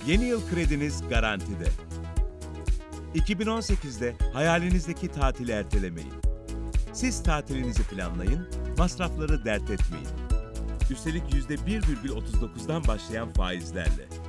Yeni yıl krediniz garantide. 2018'de hayalinizdeki tatili ertelemeyin. Siz tatilinizi planlayın, masrafları dert etmeyin. Üstelik %1,39'dan başlayan faizlerle.